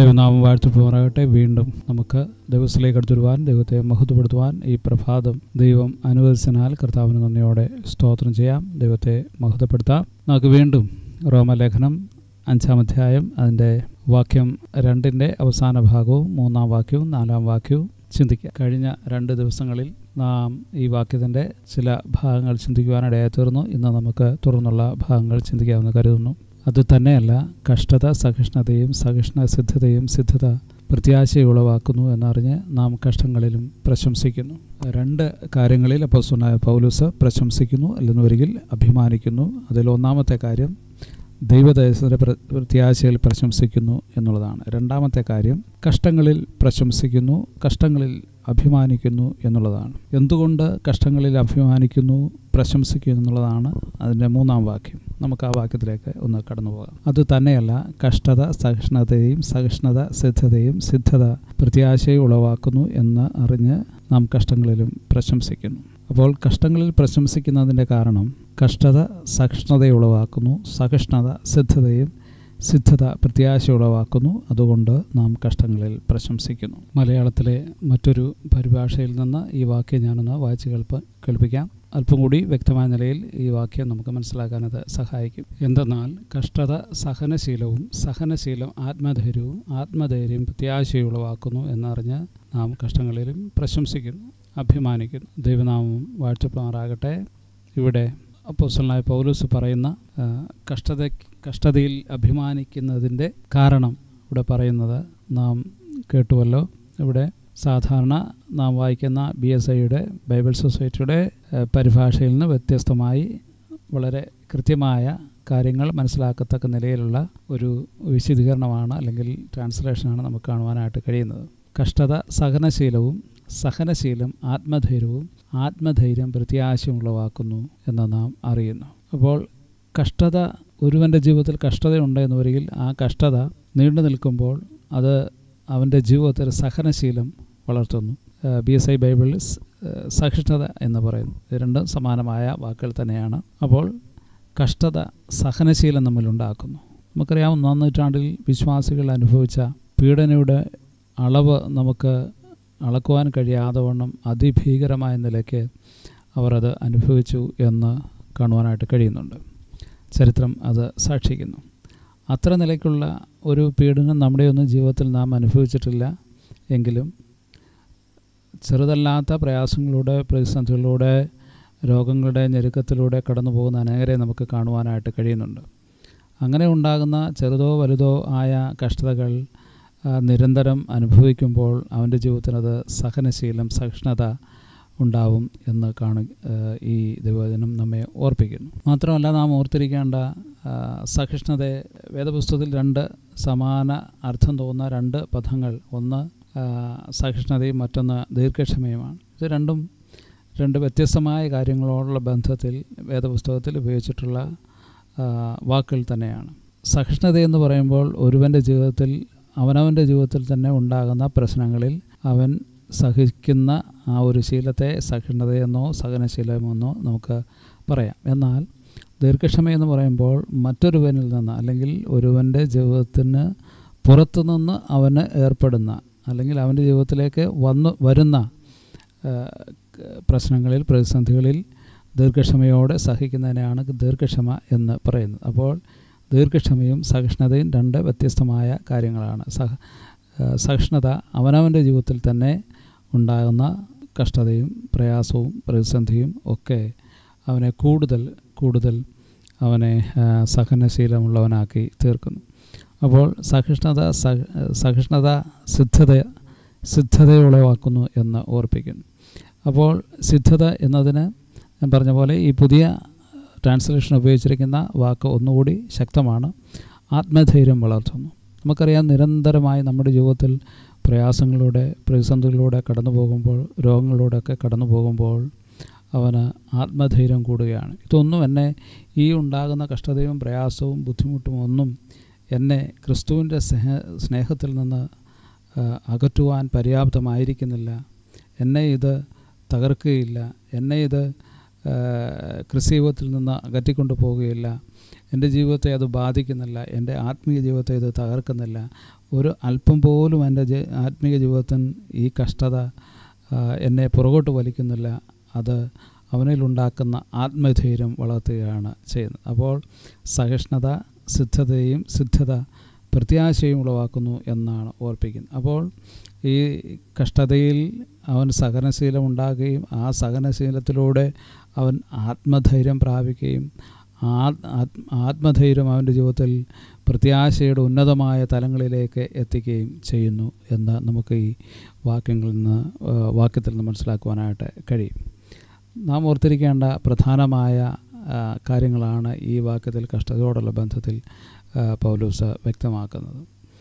ദൈവനാമം വാഴ്ത്തപ്പെടുമാറാകട്ടെ. വീണ്ടും നമുക്ക് ദിവസത്തിലേക്ക് അടുത്തുവരുവാൻ, ദൈവത്തെ മഹത്വപ്പെടുത്തുവാൻ ഈ പ്രഭാതം ദൈവം അനുവദിച്ചതിനാൽ കർത്താവിന് നന്ദിയോടെ സ്തോത്രം ചെയ്യാം, ദൈവത്തെ മഹത്വപ്പെടുത്താം. നമുക്ക് വീണ്ടും റോമലേഖനം 5-ാം അധ്യായം അതിൻ്റെ വാക്യം 2 അവസാന ഭാഗവും 3-ാം വാക്യവും 4-ാം വാക്യവും ചിന്തിക്കുക. കഴിഞ്ഞ 2 ദിവസങ്ങളിൽ നാം ഈ വാക്യത്തിൻ്റെ ചില ഭാഗങ്ങൾ ചിന്തിക്കുവാനിടയായി തീർന്നു. ഇന്ന് നമുക്ക് തുടർന്നുള്ള ഭാഗങ്ങൾ ചിന്തിക്കാമെന്ന് കരുതുന്നു. അതുതന്നെയല്ല, കഷ്ടത സഹിഷ്ണുതയും സഹിഷ്ണുസിദ്ധതയും സിദ്ധത പ്രത്യാശയുളവാക്കുന്നു എന്നറിഞ്ഞ് നാം കഷ്ടങ്ങളിലും പ്രശംസിക്കുന്നു. 2 കാര്യങ്ങളിൽ അപ്പോസ്തലനായ പൗലോസ് പ്രശംസിക്കുന്നു, അല്ലെന്നൊരിക്കൽ അഭിമാനിക്കുന്നു. അതിൽ ഒന്നാമത്തെ കാര്യം ദൈവദേശത്തിൻ്റെ പ്രത്യാശയിൽ പ്രശംസിക്കുന്നു എന്നുള്ളതാണ്. രണ്ടാമത്തെ കാര്യം കഷ്ടങ്ങളിൽ പ്രശംസിക്കുന്നു, കഷ്ടങ്ങളിൽ അഭിമാനിക്കുന്നു എന്നുള്ളതാണ്. എന്തുകൊണ്ട് കഷ്ടങ്ങളിൽ അഭിമാനിക്കുന്നു, പ്രശംസിക്കുന്നു എന്നുള്ളതാണ് അതിൻ്റെ 3-ാം വാക്യം. നമുക്ക് ആ വാക്യത്തിലേക്ക് ഒന്ന് കടന്നു പോകാം. അതുതന്നെയല്ല, കഷ്ടത സഹിഷ്ണുതയും സഹിഷ്ണുത സിദ്ധതയും സിദ്ധത പ്രത്യാശയും ഉളവാക്കുന്നു എന്ന് അറിഞ്ഞ് നാം കഷ്ടങ്ങളിലും പ്രശംസിക്കുന്നു. അപ്പോൾ കഷ്ടങ്ങളിൽ പ്രശംസിക്കുന്നതിൻ്റെ കാരണം കഷ്ടത സഹിഷ്ണുതയുളവാക്കുന്നു, സഹിഷ്ണുത സിദ്ധതയും സിദ്ധത പ്രത്യാശ ഉളവാക്കുന്നു. അതുകൊണ്ട് നാം കഷ്ടങ്ങളിൽ പ്രശംസിക്കുന്നു. മലയാളത്തിലെ മറ്റൊരു പരിഭാഷയിൽ നിന്ന് ഈ വാക്യം ഞാനൊന്ന് വായിച്ച് കേൾപ്പിക്കാം. അല്പം കൂടി വ്യക്തമായ നിലയിൽ ഈ വാക്യം നമുക്ക് മനസ്സിലാക്കാനത് സഹായിക്കും. എന്തെന്നാൽ കഷ്ടത സഹനശീലവും സഹനശീലം ആത്മധൈര്യവും ആത്മധൈര്യം പ്രത്യാശയും ഉളവാക്കുന്നു എന്നറിഞ്ഞ് നാം കഷ്ടങ്ങളിലും പ്രശംസിക്കുന്നു, അഭിമാനിക്കുന്നു. ദൈവനാമം വാഴ്ത്തപ്പെടുമാറാകട്ടെ. ഇവിടെ അപ്പോസ്തലനായ പൗലോസ് പറയുന്ന കഷ്ടതയിൽ അഭിമാനിക്കുന്നതിൻ്റെ കാരണം ഇവിടെ പറയുന്നത് നാം കേട്ടുവല്ലോ. ഇവിടെ സാധാരണ നാം വായിക്കുന്ന BSIയുടെ ബൈബിൾ സൊസൈറ്റിയുടെ പരിഭാഷയിൽ നിന്ന് വ്യത്യസ്തമായി വളരെ കൃത്യമായ കാര്യങ്ങൾ മനസ്സിലാക്കത്തക്ക നിലയിലുള്ള ഒരു വിശദീകരണമാണ് അല്ലെങ്കിൽ ട്രാൻസ്ലേഷനാണ് നമുക്ക് കാണുവാനായിട്ട് കഴിയുന്നത്. കഷ്ടത സഹനശീലവും സഹനശീലം ആത്മധൈര്യവും ആത്മധൈര്യം പ്രത്യാശയും ഉളവാക്കുന്നു എന്ന് നാം അറിയുന്നു. അപ്പോൾ കഷ്ടത, ഒരുവൻ്റെ ജീവിതത്തിൽ കഷ്ടതയുണ്ടെന്ന് വരികിൽ ആ കഷ്ടത നീണ്ടു നിൽക്കുമ്പോൾ അത് അവൻ്റെ ജീവിതത്തിൽ സഹനശീലം വളർത്തുന്നു. BSI ബൈബിളിൽ സഹിഷ്ണുത എന്ന് പറയുന്നു. ഇത് രണ്ടും സമാനമായ വാക്കുകൾ തന്നെയാണ്. അപ്പോൾ കഷ്ടത സഹനശീലം നമ്മളുണ്ടാക്കുന്നു. നമുക്കറിയാം, 1-ാം നൂറ്റാണ്ടിൽ വിശ്വാസികൾ അനുഭവിച്ച പീഡനയുടെ അളവ് നമുക്ക് അളക്കുവാൻ കഴിയാതെ വണ്ണം അതിഭീകരമായ നിലയ്ക്ക് അവർ അത് അനുഭവിച്ചു എന്ന് കാണുവാനായിട്ട് കഴിയുന്നുണ്ട്. ചരിത്രം അത് സാക്ഷിക്കുന്നു. അത്ര നിലയ്ക്കുള്ള ഒരു പീഡനം നമ്മുടെയൊന്നും ജീവിതത്തിൽ നാം അനുഭവിച്ചിട്ടില്ല എങ്കിലും ചെറുതല്ലാത്ത പ്രയാസങ്ങളിലൂടെ, പ്രതിസന്ധികളിലൂടെ, രോഗങ്ങളുടെ ഞെരുക്കത്തിലൂടെ കടന്നു പോകുന്ന അനേകരെ നമുക്ക് കാണുവാനായിട്ട് കഴിയുന്നുണ്ട്. അങ്ങനെ ഉണ്ടാകുന്ന ചെറുതോ വലുതോ ആയ കഷ്ടതകൾ നിരന്തരം അനുഭവിക്കുമ്പോൾ അവൻ്റെ ജീവിതത്തിനത് സഹനശീലം സഹിഷ്ണുത ഉണ്ടാവും എന്ന് ഈ ദൈവവചനം നമ്മെ ഓർപ്പിക്കുന്നു. മാത്രമല്ല, നാം ഓർത്തിരിക്കേണ്ട സഹിഷ്ണുതയെ വേദപുസ്തകത്തിൽ 2 സമാന അർത്ഥം തോന്നുന്ന 2 പദങ്ങൾ, ഒന്ന് സഹിഷ്ണുതയും മറ്റൊന്ന് ദീർഘക്ഷമയുമാണ്. ഇത് രണ്ടും 2 വ്യത്യസ്തമായ കാര്യങ്ങളോടുള്ള ബന്ധത്തിൽ വേദപുസ്തകത്തിൽ ഉപയോഗിച്ചിട്ടുള്ള വാക്കുകൾ തന്നെയാണ്. സഹിഷ്ണുതയെന്ന് പറയുമ്പോൾ ഒരുവൻ്റെ ജീവിതത്തിൽ അവനവൻ്റെ ജീവിതത്തിൽ തന്നെ ഉണ്ടാകുന്ന പ്രശ്നങ്ങളിൽ അവൻ സഹിക്കുന്ന ആ ഒരു ശീലത്തെ സഹിഷ്ണുതയെന്നോ സഹനശീലമെന്നോ നമുക്ക് പറയാം. എന്നാൽ ദീർഘക്ഷമയെന്ന് പറയുമ്പോൾ മറ്റൊരുവനിൽ നിന്ന് അല്ലെങ്കിൽ ഒരുവൻ്റെ ജീവിതത്തിന് പുറത്തുനിന്ന് അവന് ഏർപ്പെടുന്ന അല്ലെങ്കിൽ അവൻ്റെ ജീവിതത്തിലേക്ക് വരുന്ന പ്രശ്നങ്ങളിൽ, പ്രതിസന്ധികളിൽ ദീർഘക്ഷമയോടെ സഹിക്കുന്നതിനെയാണ് ദീർഘക്ഷമ എന്ന് പറയുന്നത്. അപ്പോൾ ദീർഘക്ഷമയും സഹിഷ്ണുതയും 2 വ്യത്യസ്തമായ കാര്യങ്ങളാണ്. സഹിഷ്ണുത അവനവൻ്റെ ജീവിതത്തിൽ തന്നെ ഉണ്ടാകുന്ന കഷ്ടതയും പ്രയാസവും പ്രതിസന്ധിയും ഒക്കെ അവനെ കൂടുതൽ അവനെ സഹനശീലമുള്ളവനാക്കി തീർക്കുന്നു. അപ്പോൾ സഹിഷ്ണുത സിദ്ധതയുളവാക്കുന്നു എന്ന് ഓർപ്പിക്കുന്നു. അപ്പോൾ സിദ്ധത എന്നതിന് ഞാൻ പറഞ്ഞ പോലെ ഈ പുതിയ ട്രാൻസ്ലേഷൻ ഉപയോഗിച്ചിരിക്കുന്ന വാക്ക് ഒന്നുകൂടി ശക്തമാണ്. ആത്മധൈര്യം വളർത്തുന്നു. നമുക്കറിയാം, നിരന്തരമായി നമ്മുടെ ജീവിതത്തിൽ പ്രയാസങ്ങളിലൂടെ, പ്രതിസന്ധികളിലൂടെ കടന്നു പോകുമ്പോൾ, രോഗങ്ങളിലൂടെയൊക്കെ കടന്നു പോകുമ്പോൾ അവന് ആത്മധൈര്യം കൂടുകയാണ്. ഇതൊന്നും എന്നെ, ഈ ഉണ്ടാകുന്ന കഷ്ടതയും പ്രയാസവും ബുദ്ധിമുട്ടും ഒന്നും എന്നെ ക്രിസ്തുവിൻ്റെ സ്നേഹത്തിൽ നിന്ന് അകറ്റുവാൻ പര്യാപ്തമായിരിക്കുന്നില്ല. എന്നെ ഇത് തകർക്കുകയില്ല, എന്നെ ഇത് ക്രിസ്തീയത്തിൽ നിന്ന് അകറ്റിക്കൊണ്ട് പോവുകയില്ല എൻ്റെ ജീവിതത്തെ അത് ബാധിക്കുന്നില്ല, എൻ്റെ ആത്മീയ ജീവിതത്തെ ഇത് തകർക്കുന്നില്ല, ഒരു അല്പം പോലും എൻ്റെ ആത്മീയ ജീവിതത്തിന് ഈ കഷ്ടത എന്നെ പുറകോട്ട് വലിക്കുന്നില്ല, അത് അവനിലുണ്ടാക്കുന്ന ആത്മധൈര്യം വളർത്തുകയാണ് ചെയ്യുന്നത്. അപ്പോൾ സഹിഷ്ണുത സിദ്ധത പ്രത്യാശയും ഉളവാക്കുന്നു എന്നാണ് ഓർപ്പിക്കുന്നത്. അപ്പോൾ ഈ കഷ്ടതയിൽ അവൻ സഹനശീലം ഉണ്ടാകുകയും ആ സഹനശീലത്തിലൂടെ അവൻ ആത്മധൈര്യം പ്രാപിക്കുകയും ആത്മധൈര്യം അവൻ്റെ ജീവിതത്തിൽ പ്രത്യാശയുടെ ഉന്നതമായ തലങ്ങളിലേക്ക് എത്തിക്കുകയും ചെയ്യുന്നു എന്ന് നമുക്ക് ഈ വാക്യത്തിൽ നിന്ന് മനസ്സിലാക്കുവാനായിട്ട് കഴിയും. നാം ഓർത്തിരിക്കേണ്ട പ്രധാനമായ കാര്യങ്ങളാണ് ഈ വാക്യത്തിൽ കഷ്ടതയോടുള്ള ബന്ധത്തിൽ പൗലോസ് വ്യക്തമാക്കുന്നത്.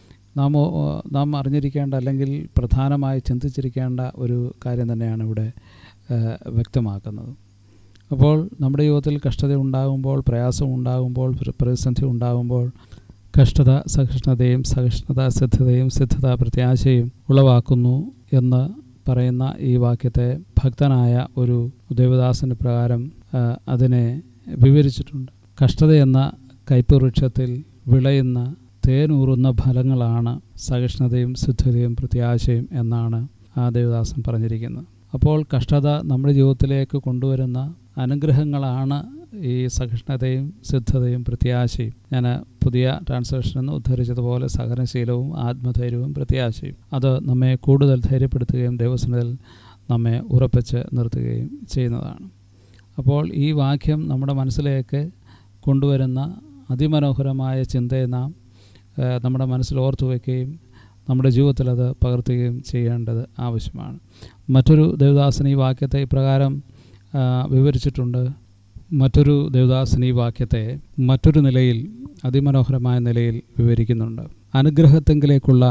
നാം അറിഞ്ഞിരിക്കേണ്ട അല്ലെങ്കിൽ പ്രധാനമായി ചിന്തിച്ചിരിക്കേണ്ട ഒരു കാര്യം തന്നെയാണ് ഇവിടെ വ്യക്തമാക്കുന്നത്. അപ്പോൾ നമ്മുടെ ജീവിതത്തിൽ കഷ്ടത ഉണ്ടാകുമ്പോൾ, പ്രയാസം ഉണ്ടാകുമ്പോൾ, പ്രതിസന്ധി ഉണ്ടാകുമ്പോൾ കഷ്ടത സഹിഷ്ണുതയും, സഹിഷ്ണുത സിദ്ധതയും, സിദ്ധത പ്രത്യാശയും ഉളവാക്കുന്നു എന്ന് പറയുന്ന ഈ വാക്യത്തെ ഭക്തനായ ഒരു ദേവദാസന് പ്രകാരം അതിനെ വിവരിച്ചിട്ടുണ്ട്. കഷ്ടത എന്ന കയ്പവൃക്ഷത്തിൽ വിളയുന്ന തേനൂറുന്ന ഫലങ്ങളാണ് സഹിഷ്ണുതയും സിദ്ധതയും പ്രത്യാശയും എന്നാണ് ആ ദേവദാസൻ പറഞ്ഞിരിക്കുന്നത്. അപ്പോൾ കഷ്ടത നമ്മുടെ ജീവിതത്തിലേക്ക് കൊണ്ടുവരുന്ന അനുഗ്രഹങ്ങളാണ് ഈ സഹിഷ്ണുതയും സിദ്ധതയും പ്രത്യാശയും. ഞാൻ പുതിയ ട്രാൻസ്ലേഷനിൽ നിന്ന് ഉദ്ധരിച്ചതുപോലെ സഹനശീലവും ആത്മധൈര്യവും പ്രത്യാശയും അത് നമ്മെ കൂടുതൽ ധൈര്യപ്പെടുത്തുകയും ദൈവസന്നിധിയിൽ നമ്മെ ഉറപ്പിച്ച് നിർത്തുകയും ചെയ്യുന്നതാണ്. അപ്പോൾ ഈ വാക്യം നമ്മുടെ മനസ്സിലേക്ക് കൊണ്ടുവരുന്ന അതിമനോഹരമായ ചിന്തയെ നാം നമ്മുടെ മനസ്സിൽ ഓർത്തു വയ്ക്കുകയും നമ്മുടെ ജീവിതത്തിൽ അത് പകർത്തുകയും ചെയ്യേണ്ടത് ആവശ്യമാണ്. മറ്റൊരു ദേവദാസൻ ഈ വാക്യത്തെ ഇപ്രകാരം വിവരിച്ചിട്ടുണ്ട്. മറ്റൊരു ദേവദാസൻ ഈ വാക്യത്തെ മറ്റൊരു നിലയിൽ, അതിമനോഹരമായ നിലയിൽ വിവരിക്കുന്നുണ്ട്. അനുഗ്രഹത്തെങ്കിലേക്കുള്ള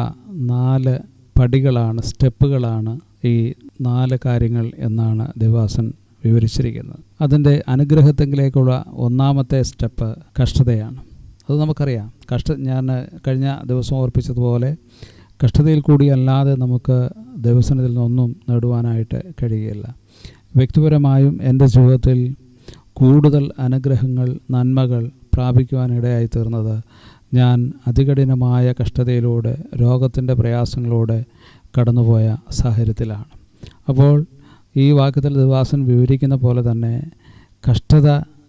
4 പടികളാണ്, സ്റ്റെപ്പുകളാണ് ഈ 4 കാര്യങ്ങൾ എന്നാണ് ദേവദാസൻ വിവരിച്ചിരിക്കുന്നത്. അതിൻ്റെ അനുഗ്രഹത്തെങ്കിലേക്കുള്ള ഒന്നാമത്തെ സ്റ്റെപ്പ് കഷ്ടതയാണ്. അത് നമുക്കറിയാം. ഞാൻ കഴിഞ്ഞ ദിവസം ഓർപ്പിച്ചതുപോലെ കഷ്ടതയിൽ കൂടി അല്ലാതെ നമുക്ക് ദൈവസന്നിധിയിൽ നിന്നൊന്നും നേടുവാനായിട്ട് കഴിയുകയില്ല. വ്യക്തിപരമായും എൻ്റെ ജീവിതത്തിൽ കൂടുതൽ അനുഗ്രഹങ്ങൾ, നന്മകൾ പ്രാപിക്കുവാനിടയായി തീർന്നത് ഞാൻ അതികഠിനമായ കഷ്ടതയിലൂടെ, രോഗത്തിൻ്റെ പ്രയാസങ്ങളിലൂടെ കടന്നുപോയ സാഹചര്യത്തിലാണ്. അപ്പോൾ ഈ വാക്യത്തിൽ ദേവദാസൻ വിവരിക്കുന്ന പോലെ തന്നെ കഷ്ടത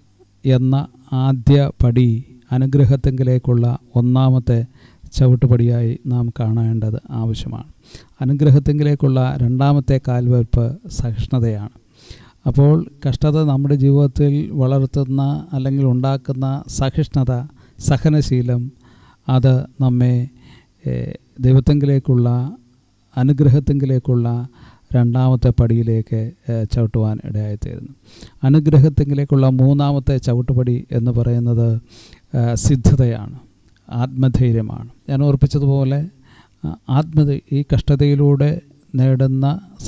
എന്ന ആദ്യ പടി അനുഗ്രഹത്തെങ്കിലേക്കുള്ള ഒന്നാമത്തെ ചവിട്ടുപടിയായി നാം കാണേണ്ടത് ആവശ്യമാണ്. അനുഗ്രഹത്തെങ്കിലേക്കുള്ള രണ്ടാമത്തെ കാൽവെപ്പ് സഹിഷ്ണുതയാണ്. അപ്പോൾ കഷ്ടത നമ്മുടെ ജീവിതത്തിൽ വളർത്തുന്ന അല്ലെങ്കിൽ ഉണ്ടാക്കുന്ന സഹിഷ്ണുത, സഹനശീലം, അത് നമ്മെ ദൈവത്തെങ്കിലേക്കുള്ള അനുഗ്രഹത്തെങ്കിലേക്കുള്ള രണ്ടാമത്തെ പടിയിലേക്ക് ചവിട്ടുവാൻ ഇടയായിത്തീരുന്നു. അനുഗ്രഹത്തെങ്കിലേക്കുള്ള മൂന്നാമത്തെ ചവിട്ടുപടി എന്ന് പറയുന്നത് സിദ്ധതയാണ്, ആത്മധൈര്യമാണ്. ഞാൻ ഓർപ്പിച്ചതുപോലെ ഈ കഷ്ടതയിലൂടെ നേടുന്ന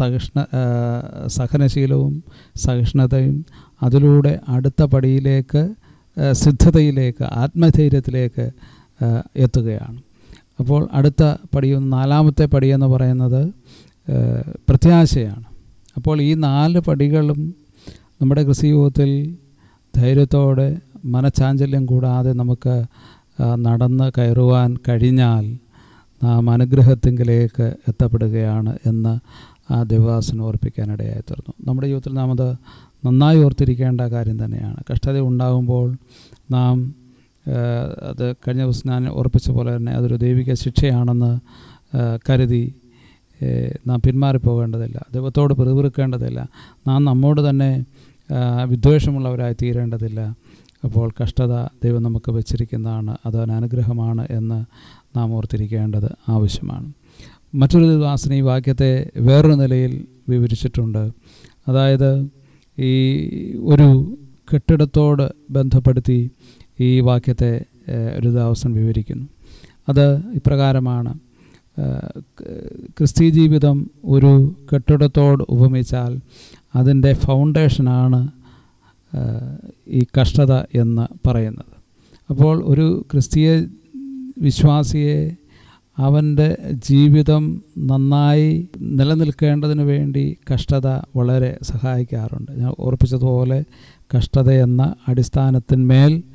സഹനശീലവും സഹിഷ്ണുതയും അതിലൂടെ അടുത്ത പടിയിലേക്ക്, സിദ്ധതയിലേക്ക്, ആത്മധൈര്യത്തിലേക്ക് എത്തുകയാണ്. അപ്പോൾ അടുത്ത പടി, 4ാമത്തെ പടി എന്ന് പറയുന്നത് പ്രത്യാശയാണ്. അപ്പോൾ ഈ 4 പടികളും നമ്മുടെ ക്രിസ്തീയ ധൈര്യത്തോടെ, മനഃചാഞ്ചല്യം കൂടാതെ നമുക്ക് നടന്ന് കയറുവാൻ കഴിഞ്ഞാൽ നാം അനുഗ്രഹത്തിങ്കിലേക്ക് എത്തപ്പെടുകയാണ് എന്ന് ആ ദേവദാസൻ ഓർപ്പിക്കാനിടയായി തീർന്നു. നമ്മുടെ ജീവിതത്തിൽ നാം അത് നന്നായി ഓർത്തിരിക്കേണ്ട കാര്യം തന്നെയാണ്. കഷ്ടത ഉണ്ടാകുമ്പോൾ നാം അത് കഴിഞ്ഞ ദിവസം ഞാൻ ഓർപ്പിച്ച പോലെ തന്നെ അതൊരു ദൈവിക ശിക്ഷയാണെന്ന് കരുതി നാം പിന്മാറിപ്പോകേണ്ടതില്ല, ദൈവത്തോട് പിറുപിറുക്കേണ്ടതില്ല, നാം നമ്മോട് തന്നെ വിദ്വേഷമുള്ളവരായി തീരേണ്ടതില്ല. അപ്പോൾ കഷ്ടത ദൈവം നമുക്ക് വെച്ചിരിക്കുന്നതാണ്, അത് അനുഗ്രഹമാണ് എന്ന് നാം ഓർത്തിരിക്കേണ്ടത് ആവശ്യമാണ്. മറ്റൊരു ദേവദാസൻ ഈ വാക്യത്തെ വേറൊരു നിലയിൽ വിവരിച്ചിട്ടുണ്ട്. അതായത് ഈ ഒരു കെട്ടിടത്തോട് ബന്ധപ്പെടുത്തി ഈ വാക്യത്തെ ഒരു ദേവദാസൻ വിവരിക്കുന്നു. അത് ഇപ്രകാരമാണ്: ക്രിസ്തീയ ജീവിതം ഒരു കെട്ടിടത്തോട് ഉപമിച്ചാൽ അതിൻ്റെ ഫൗണ്ടേഷനാണ് ഈ കഷ്ടത എന്ന് പറയുന്നത്. അപ്പോൾ ഒരു ക്രിസ്തീയ വിശ്വാസിയെ അവൻ്റെ ജീവിതം നന്നായി നിലനിൽക്കേണ്ടതിന് വേണ്ടി കഷ്ടത വളരെ സഹായിക്കാറുണ്ട്. ഞാൻ ഓർപ്പിച്ചതുപോലെ കഷ്ടത എന്ന അടിസ്ഥാനത്തിന്മേൽ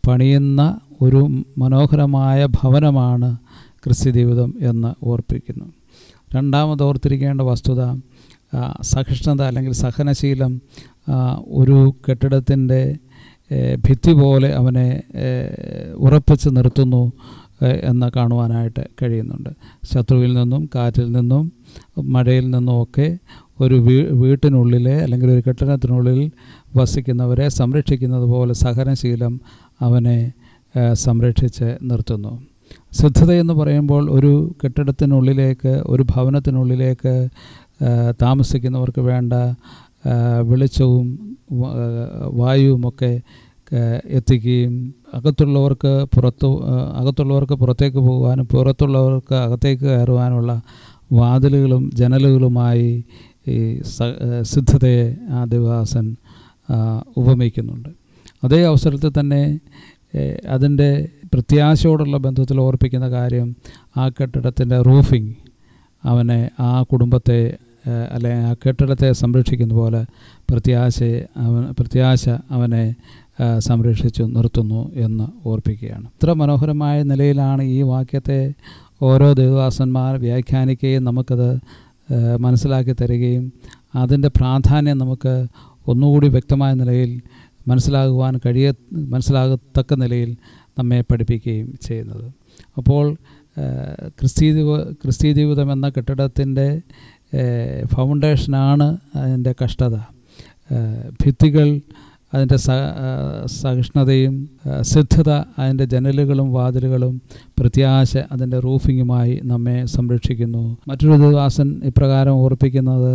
പണിയുന്ന ഒരു മനോഹരമായ ഭവനമാണ് ക്രിസ്ത്യ ജീവിതം എന്ന് ഓർപ്പിക്കുന്നു. രണ്ടാമത് ഓർത്തിരിക്കേണ്ട വസ്തുത സഹിഷ്ണുത അല്ലെങ്കിൽ സഹനശീലം ഒരു കെട്ടിടത്തിൻ്റെ ഭിത്തി പോലെ അവനെ ഉറപ്പിച്ച് നിർത്തുന്നു എന്ന് കാണുവാനായിട്ട് കഴിയുന്നുണ്ട്. ശത്രുവിൽ നിന്നും കാറ്റിൽ നിന്നും മഴയിൽ നിന്നുമൊക്കെ ഒരു വീട്ടിനുള്ളിലെ അല്ലെങ്കിൽ ഒരു കെട്ടിടത്തിനുള്ളിൽ വസിക്കുന്നവരെ സംരക്ഷിക്കുന്നത് പോലെ സഹനശീലം അവനെ സംരക്ഷിച്ച് നിർത്തുന്നു. സിദ്ധതയെന്ന് പറയുമ്പോൾ ഒരു കെട്ടിടത്തിനുള്ളിലേക്ക്, ഒരു ഭവനത്തിനുള്ളിലേക്ക് താമസിക്കുന്നവർക്ക് വേണ്ട വെളിച്ചവും വായുവുമൊക്കെ എത്തിക്കുകയും അകത്തുള്ളവർക്ക് പുറത്തേക്ക് പോകുവാനും പുറത്തുള്ളവർക്ക് അകത്തേക്ക് കയറുവാനുള്ള വാതിലുകളും ജനലുകളുമായി ഈ സിദ്ധതയെ ആ ദേവദാസൻ ഉപമിക്കുന്നുണ്ട്. അതേ അവസരത്തിൽ തന്നെ അതിൻ്റെ പ്രത്യാശയോടുള്ള ബന്ധത്തിൽ ഓർപ്പിക്കുന്ന കാര്യം ആ കെട്ടിടത്തിൻ്റെ റൂഫിങ് അവനെ, ആ കുടുംബത്തെ അല്ലെങ്കിൽ ആ കെട്ടിടത്തെ സംരക്ഷിക്കുന്ന പോലെ പ്രത്യാശ അവനെ സംരക്ഷിച്ചു നിർത്തുന്നു എന്ന് ഓർപ്പിക്കുകയാണ്. ഇത്ര മനോഹരമായ നിലയിലാണ് ഈ വാക്യത്തെ ഓരോ ദേവദാസന്മാർ വ്യാഖ്യാനിക്കുകയും നമുക്കത് മനസ്സിലാക്കി തരികയും അതിൻ്റെ പ്രാധാന്യം നമുക്ക് ഒന്നുകൂടി വ്യക്തമായ നിലയിൽ മനസ്സിലാകത്തക്ക നിലയിൽ നമ്മെ പഠിപ്പിക്കുകയും ചെയ്യുന്നത്. അപ്പോൾ ക്രിസ്തീയ ജീവിതം എന്ന കെട്ടിടത്തിൻ്റെ ഫൗണ്ടേഷനാണ് അതിൻ്റെ കഷ്ടത. ഭിത്തികൾ അതിൻ്റെ സഹിഷ്ണുതയും, സിദ്ധത അതിൻ്റെ ജനലുകളും വാതിലുകളും, പ്രത്യാശ അതിൻ്റെ റൂഫിങ്ങുമായി നമ്മെ സംരക്ഷിക്കുന്നു. മറ്റൊരു ദേവദാസൻ ഇപ്രകാരം ഓർപ്പിക്കുന്നത്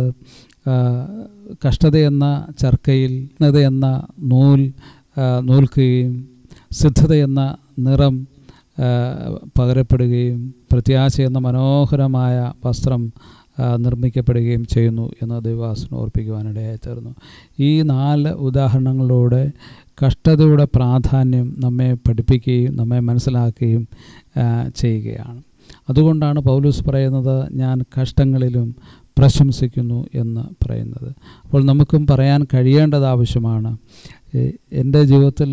കഷ്ടതയെന്ന ചർക്കയിൽ എന്ന നൂൽക്കുകയും സിദ്ധതയെന്ന നിറം പകരപ്പെടുകയും പ്രത്യാശ എന്ന മനോഹരമായ വസ്ത്രം നിർമ്മിക്കപ്പെടുകയും ചെയ്യുന്നു എന്ന് ദേവദാസൻ ഓർപ്പിക്കുവാനിടയായി തീർന്നു. ഈ 4 ഉദാഹരണങ്ങളിലൂടെ കഷ്ടതയുടെ പ്രാധാന്യം നമ്മെ പഠിപ്പിക്കുകയും നമ്മെ മനസ്സിലാക്കുകയും ചെയ്യുകയാണ്. അതുകൊണ്ടാണ് പൗലോസ് പറയുന്നത്, ഞാൻ കഷ്ടങ്ങളിലും പ്രശംസിക്കുന്നു എന്ന് പറയുന്നത്. അപ്പോൾ നമുക്കും പറയാൻ കഴിയേണ്ടത് ആവശ്യമാണ്. എൻ്റെ ജീവിതത്തിൽ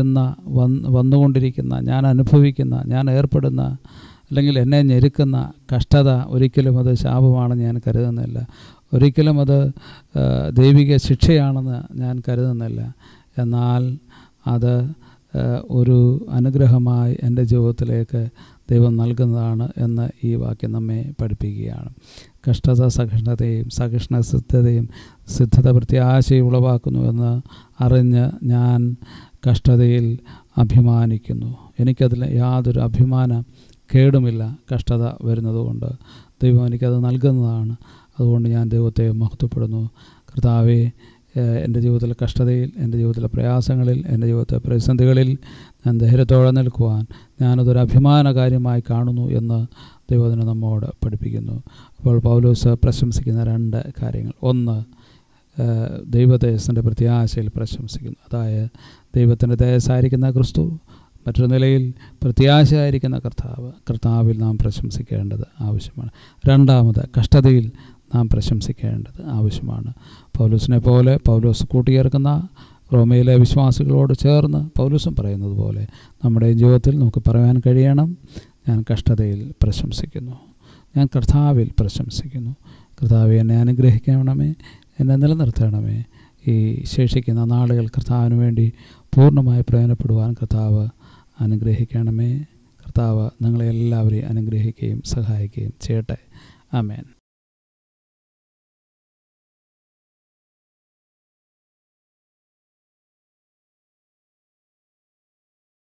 വന്നുകൊണ്ടിരിക്കുന്ന, ഞാൻ അനുഭവിക്കുന്ന, ഞാൻ ഏർപ്പെടുന്ന അല്ലെങ്കിൽ എന്നെ ഞെരുക്കുന്ന കഷ്ടത ഒരിക്കലും അത് ശാപമാണെന്ന് ഞാൻ കരുതുന്നില്ല. ഒരിക്കലും അത് ദൈവിക ശിക്ഷയാണെന്ന് ഞാൻ കരുതുന്നില്ല. എന്നാൽ അത് ഒരു അനുഗ്രഹമായി എൻ്റെ ജീവിതത്തിലേക്ക് ദൈവം നൽകുന്നതാണ് എന്ന് ഈ വാക്യം നമ്മെ പഠിപ്പിക്കുകയാണ്. കഷ്ടത സഹിഷ്ണുതയും സഹിഷ്ണുസിദ്ധതയും സിദ്ധത പ്രത്യാശയും ഉളവാക്കുന്നുവെന്ന് അറിഞ്ഞ് ഞാൻ കഷ്ടതയിൽ അഭിമാനിക്കുന്നു. എനിക്കതിൽ യാതൊരു അഭിമാന കേടുമില്ല. കഷ്ടത വരുന്നതുകൊണ്ട് ദൈവം എനിക്കത് നൽകുന്നതാണ്. അതുകൊണ്ട് ഞാൻ ദൈവത്തെ മഹത്വപ്പെടുന്നു. കർത്താവേ, എൻ്റെ ജീവിതത്തിലെ കഷ്ടതയിൽ, എൻ്റെ ജീവിതത്തിലെ പ്രയാസങ്ങളിൽ, എൻ്റെ ജീവിതത്തിലെ പ്രതിസന്ധികളിൽ ഞാൻ ധൈര്യത്തോടെ നിൽക്കുവാൻ ഞാനതൊരു അഭിമാന കാര്യമായി കാണുന്നു എന്ന് ദൈവത്തിന് നമ്മോട് പഠിപ്പിക്കുന്നു. അപ്പോൾ പൗലോസ് പ്രശംസിക്കുന്ന 2 കാര്യങ്ങൾ. ഒന്ന്, ദൈവതേജസ്സിൻ്റെ പ്രത്യാശയിൽ പ്രശംസിക്കുന്നു. അതായത് ദൈവത്തിൻ്റെ തേജസ്സായിരിക്കുന്ന ക്രിസ്തു, മറ്റൊരു നിലയിൽ പ്രത്യാശയായിരിക്കുന്ന കർത്താവിൽ നാം പ്രശംസിക്കേണ്ടത് ആവശ്യമാണ്. രണ്ടാമത്, കഷ്ടതയിൽ നാം പ്രശംസിക്കേണ്ടത് ആവശ്യമാണ്. പൗലോസിനെ പോലെ പൗലോസ് കൂട്ടിയേർക്കുന്ന റോമയിലെ വിശ്വാസികളോട് ചേർന്ന് പൗലോസും പറയുന്നത് പോലെ നമ്മുടെ ജീവിതത്തിൽ നമുക്ക് പറയാൻ കഴിയണം, ഞാൻ കഷ്ടതയിൽ പ്രശംസിക്കുന്നു, ഞാൻ കർത്താവിൽ പ്രശംസിക്കുന്നു. കർത്താവെ, എന്നെ അനുഗ്രഹിക്കണമേ, എന്നെ നിലനിർത്തണമേ. ഈ ശേഷിക്കുന്ന നാളുകൾ കർത്താവിന് വേണ്ടി പൂർണ്ണമായി പ്രയോജനപ്പെടുവാൻ കർത്താവ് അനുഗ്രഹിക്കണമേ. കർത്താവ് നിങ്ങളെ എല്ലാവരെയും അനുഗ്രഹിക്കുകയും സഹായിക്കുകയും ചെയ്യട്ടെ. ആമേൻ.